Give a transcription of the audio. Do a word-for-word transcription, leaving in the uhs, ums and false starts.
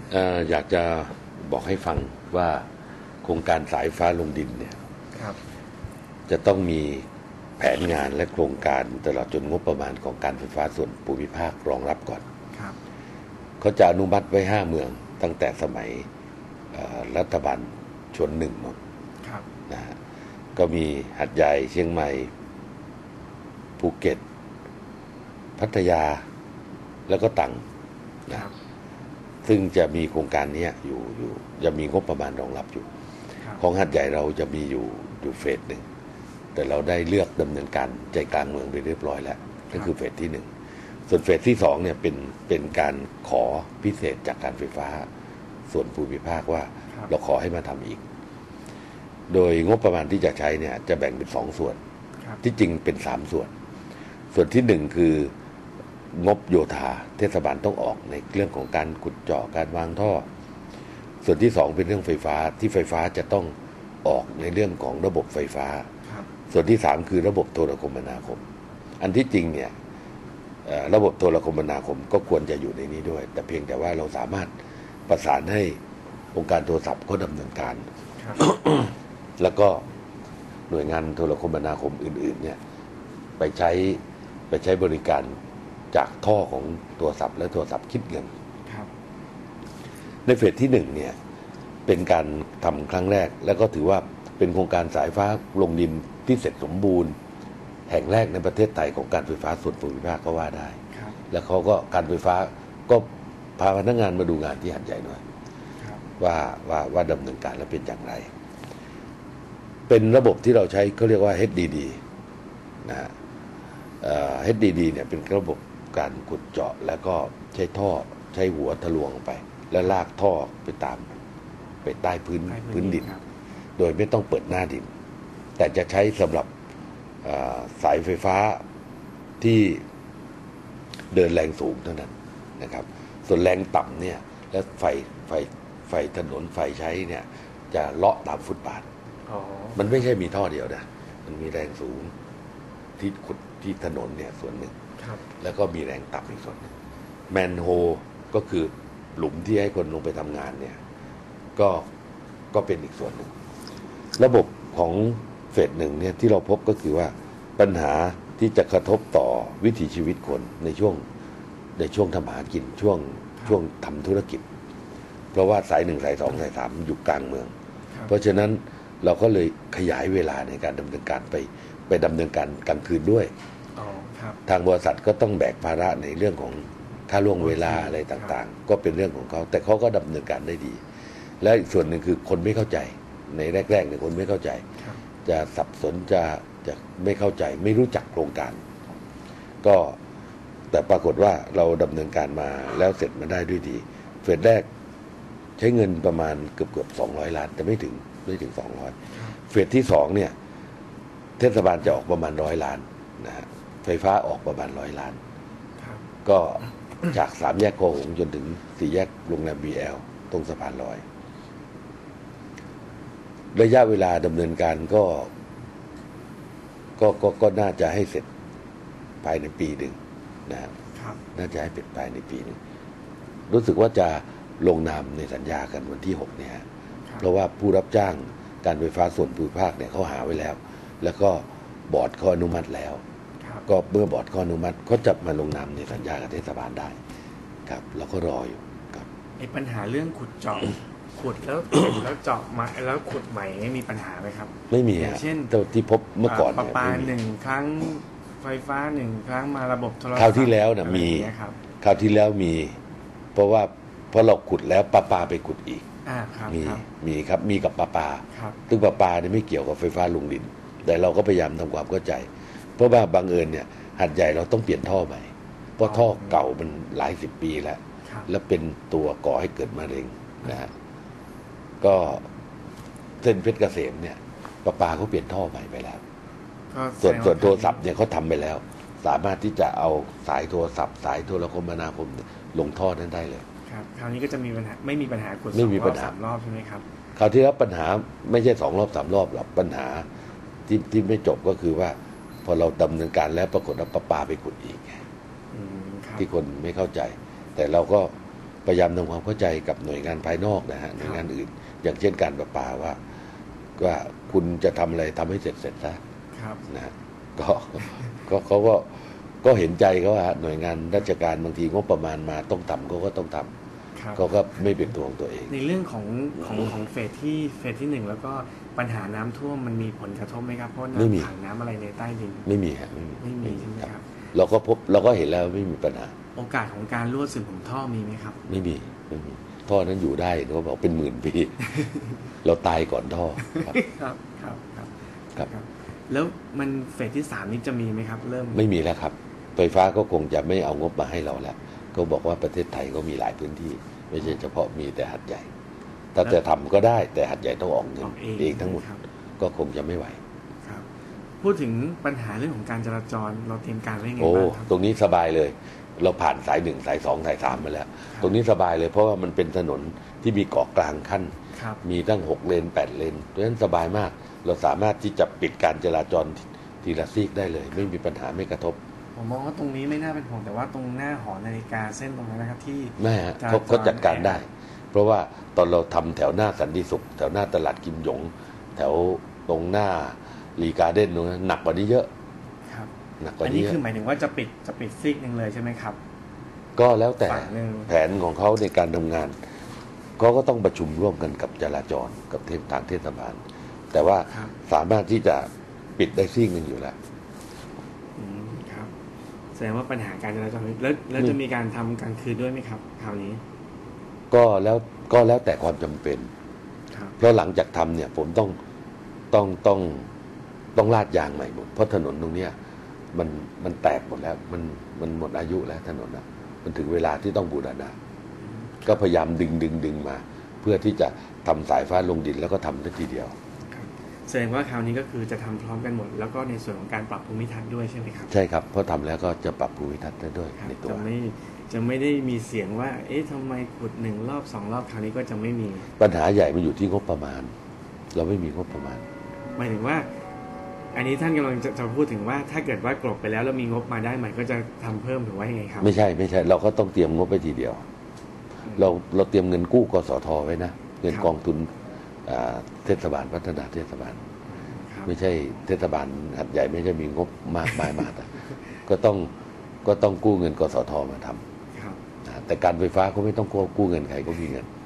เอ่ออยากจะบอกให้ฟังว่าโครงการสายฟ้าลงดินเนี่ยจะต้องมีแผนงานและโครงการตลอดจนงบประมาณของการไฟฟ้าส่วนภูมิภาครองรับก่อนเขาจะอนุมัติไว้ห้าเมืองตั้งแต่สมัยรัฐบาลชวนหนึ่งมั้งนะฮะก็มีหัดใหญ่เชียงใหม่ภูเก็ตพัทยาแล้วก็ตรังนะซึ่งจะมีโครงการนี้อยู่อยู่จะมีงบประมาณรองรับอยู่ของหัดใหญ่เราจะมีอยู่อยู่เฟสหนึ่งแต่เราได้เลือกดำเนินการใจกลางเมืองไปเรียบร้อยแล้วนั่นคือเฟสที่หนึ่งส่วนเฟสที่สองเนี่ยเป็นเป็นการขอพิเศษจากการไฟฟ้าส่วนภูมิภาคว่าเราขอให้มาทำอีกโดยงบประมาณที่จะใช้เนี่ยจะแบ่งเป็นสองส่วนที่จริงเป็นสามส่วนส่วนที่หนึ่งคืองบโยธาเทศบาลต้องออกในเรื่องของการขุดเจาะการวางท่อส่วนที่สองเป็นเรื่องไฟฟ้าที่ไฟฟ้าจะต้องออกในเรื่องของระบบไฟฟ้าส่วนที่สามคือระบบโทรคมนาคมอันที่จริงเนี่ยระบบโทรคมนาคมก็ควรจะอยู่ในนี้ด้วยแต่เพียงแต่ว่าเราสามารถประสานให้องค์การโทรศัพท์ก็ดำเนินการ แล้วก็หน่วยงานโทรคมนาคมอื่นๆเนี่ยไปใช้ไปใช้บริการจากท่อของโทรศัพท์และโทรศัพท์คิดเงินในเฟสที่หนึ่งเนี่ยเป็นการทำครั้งแรกแล้วก็ถือว่าเป็นโครงการสายฟ้าลงดินที่เสร็จสมบูรณ์แห่งแรกในประเทศไทยของการไฟฟ้าส่วนภูมิภาคก็ว่าได้แล้วเขาก็การไฟฟ้าก็พาพนักงานมาดูงานที่หัดใหญ่หน่อยว่าว่าว่าดำเนินการแล้วเป็นอย่างไรเป็นระบบที่เราใช้เขาเรียกว่า เอช ดี ดี นะฮะ เอช ดี ดี เนี่ยเป็นระบบการขุดเจาะแล้วก็ใช้ท่อใช้หัวทะลวงไปแล้วลากท่อไปตามไปใต้พื้นพื้นดินโดยไม่ต้องเปิดหน้าดินแต่จะใช้สำหรับสายไฟฟ้าที่เดินแรงสูงเท่านั้นนะครับส่วนแรงต่ำเนี่ยแล้วไฟไฟไฟถนนไฟใช้เนี่ยจะเลาะตามฟุตบาทมันไม่ใช่มีท่อเดียวนะมันมีแรงสูงที่ขุดที่ถนนเนี่ยส่วนหนึ่งแล้วก็มีแรงต่ำอีกส่วนหนึ่งแมนโฮก็คือหลุมที่ให้คนลงไปทำงานเนี่ยก็ก็เป็นอีกส่วนหนึ่งระบบของเฟสหนึ่งเนี่ยที่เราพบก็คือว่าปัญหาที่จะกระทบต่อวิถีชีวิตคนในช่วงในช่วงทำหากินช่วงช่วงทำธุรกิจเพราะว่าสายหนึ่งสายสองสายสามอยู่กลางเมืองเพราะฉะนั้นเราก็เลยขยายเวลาในการดำเนินการไปไปดำเนินการกลางคืนด้วยทางบริษัทก็ต้องแบกภาระในเรื่องของค่าล่วงเวลาอะไรต่างๆก็เป็นเรื่องของเขาแต่เขาก็ดำเนินการได้ดีและอีกส่วนหนึ่งคือคนไม่เข้าใจในแรกๆเนี่ยคนไม่เข้าใจจะสับสนจะจะไม่เข้าใจไม่รู้จักโครงการก็แต่ปรากฏว่าเราดำเนินการมาแล้วเสร็จมาได้ด้วยดีเฟสแรกใช้เงินประมาณเกือบเกือบสองร้อยล้านแต่ไม่ถึงไม่ถึงสองร้อยเฟสที่สองเนี่ยเทศบาลจะออกประมาณร้อยล้านนะฮะไฟฟ้าออกประมาณร้อยล้านก็จากสามแยกโคหงจนถึงสี่แยกโรงแรม บี แอล ตรงสะพานลอยระยะเวลาดำเนินการก็ก็ก็ก็น่าจะให้เสร็จภายในปีหนึ่งนะครับน่าจะให้เสร็จภายในปีหนึ่งรู้สึกว่าจะลงนามในสัญญากันวันที่หกเนี่ยเพราะว่าผู้รับจ้างการไฟฟ้าส่วนภูมิภาคเนี่ยเขาหาไว้แล้วแล้วก็บอร์ดเขาอนุมัติแล้วก็เมื่อบอร์ดเขาอนุมัติเขาจะมาลงนามในสัญญากับเทศบาลได้ครับแล้วก็รออยู่ครับไอ้ปัญหาเรื่องขุดเจาะ ขุดแล้วแล้วเจาะมาแล้วขุดใหม่ไม่มีปัญหาไหมครับไม่มีอย่างเช่นที่พบเมื่อก่อนประปาหนึ่งครั้งไฟฟ้าหนึ่งครั้งมาระบบโทรศัพท์คราวที่แล้วนะมีคราวที่แล้วมีเพราะว่าพอเราขุดแล้วประปาไปขุดอีกมีมีครับมีกับประปาซึ่งประปาเนี่ยไม่เกี่ยวกับไฟฟ้าลงดินแต่เราก็พยายามทำความเข้าใจเพราะว่าบางเอิญเนี่ยหัดใหญ่เราต้องเปลี่ยนท่อใหม่เพราะท่อเก่ามันหลายสิบปีแล้วแล้วเป็นตัวก่อให้เกิดมะเร็งนะฮะก็เส้นเพชรเกษมเนี่ยประปาเขาเปลี่ยนท่อใหม่ไปแล้วส่วนส่วนโทรศัพท์เนี่ยเขาทำไปแล้วสามารถที่จะเอาสายโทรศัพท์สายโทรคมนาคมลงท่อนั้นได้เลยครับคราวนี้ก็จะมีปัญหาไม่มีปัญหาขุดสองรอบสามรอบใช่ไหมครับคราวที่แล้วปัญหาไม่ใช่สองรอบสามรอบหรอกปัญหาที่ที่ไม่จบก็คือว่าพอเราดำเนินการแล้วปรากฏว่าประปาไปขุดอีกที่คนไม่เข้าใจแต่เราก็พยายามทำความเข้าใจกับหน่วยงานภายนอกนะฮะหน่วยงานอื่น อย่างเช่นการประปาว่าว่าคุณจะทำอะไรทำให้เสร็จเสร็จซะครับนะฮะก็ก็เขาก็ก็เห็นใจเขาว่าหน่วยงานราชการบางทีงบประมาณมาต้องทำเขาก็ต้องทำครับเขาก็ไม่เป็นตัวของตัวเองในเรื่องของของของเฟสที่เฟสที่หนึ่งแล้วก็ปัญหาน้ำท่วมมันมีผลกระทบไหมครับเพราะไม่มีน้ำขังน้ำอะไรในใต้ดินไม่มีฮะไม่มีไม่มีใช่ไหมครับเราก็พบเราก็เห็นแล้วไม่มีปัญหาโอกาสของการรั่วซึมของท่อมีไหมครับไม่มีไม่มีท่อนั้นอยู่ได้เขาบอกเป็นหมื่นปี เราตายก่อนท่อครับครับครับครับครับครับ แล้วมันเฟสที่สามนี้จะมีไหมครับ เริ่มไม่มีแล้วครับไฟฟ้าก็คงจะไม่เอางบมาให้เราแล้วก็บอกว่าประเทศไทยก็มีหลายพื้นที่ ไม่ใช่เฉพาะมีแต่หัดใหญ่ถ้าจะทำก็ได้แต่หัดใหญ่ต้องออกเงินออกเองเองทั้งหมดครับก็คงจะไม่ไหวครับ พูดถึงปัญหาเรื่องของการจราจรเราเตรียมการไว้ยังไงโอ้บ้างครับตรงนี้สบายเลย เราผ่านสายหนึ่งสายสองสายสามมาแล้ว ตรงนี้สบายเลยเพราะว่ามันเป็นถนนที่มีเกาะกลางขั้นครับมีตั้งหกเลนแปดเลนเพราะฉะนั้นสบายมาก เราสามารถที่จะปิดการจราจรทีละซีกได้เลย ไม่มีปัญหาไม่กระทบผมมองว่าตรงนี้ไม่น่าเป็นห่วงแต่ว่าตรงหน้าหอนาฬิกาเส้นตรงนั้นนะครับที่ไม่ฮะจราจรเขาเขาจัดการได้ เพราะว่าตอนเราทำแถวหน้าสันติสุข แถวหน้าตลาดกิมหยง แถวตรงหน้ารีการ์เด้นตรงนั้นหนักกว่านี้เยอะครับหนักกว่าอันนี้นี้เยอะคือหมายถึงว่าจะปิดจะปิดซีกหนึ่งเลยใช่ไหมครับก็แล้วแต่ฝั่งหนึ่งแผนของเขาในการทำงานเขาก็ต้องประชุมร่วมกันกับจราจรกับเทศทางเทศบาล แต่ว่าครับสามารถที่จะปิดได้ซีกหนึ่งอยู่แล้วอืมครับแสดงว่าปัญหาการจราจรแล้วแล้วจะมีการทำกลางคืนด้วยไหมครับคราวนี้ก็แล้วก็แล้วแต่ความจำเป็นครับเพราะหลังจากทำเนี่ยผมต้องต้องต้องต้องลาดยางใหม่หมดเพราะถนนตรงเนี้ยมันมันแตกหมดแล้ว มันมันหมดอายุแล้วถนนนะมันถึงเวลาที่ต้องบูรณะก็พยายามดึงดึงดึงมา เพื่อที่จะทำสายฟ้าลงดินแล้วก็ทำได้ทีเดียวครับแสดงว่าคราวนี้ก็คือจะทำพร้อมกันหมด แล้วก็ในส่วนของการปรับภูมิทัศน์ด้วยใช่ไหมครับใช่ครับเพราะทำแล้วก็จะปรับภูมิทัศน์ได้ด้วยครับในตัวจะไม่จะไม่ได้มีเสียงว่า เอ๊ะทำไมขุดหนึ่งรอบสองรอบคราวนี้ก็จะไม่มีปัญหาใหญ่มันอยู่ที่งบประมาณ เราไม่มีงบประมาณหมายถึงว่า อันนี้ท่านกำลังจะจะพูดถึงว่าถ้าเกิดว่ากลบไปแล้วแล้วมีงบมาได้ใหม่ก็จะทำเพิ่มหรือว่ายังไงครับไม่ใช่ไม่ใช่ เราก็ต้องเตรียมงบไปทีเดียว เราเราเตรียมเงินกู้กสทไว้นะเงินครับกองทุนอ่าเทศบาลพัฒนาเทศบาลครับไม่ใช่เทศบาลหัดใหญ่ไม่ใช่มีงบมากมายมากนะก็ต้องก็ต้องกู้เงินกสทมาทำครับนะแต่การไฟฟ้าเขาไม่ต้องกู้กู้เงินใครก็มีเงิน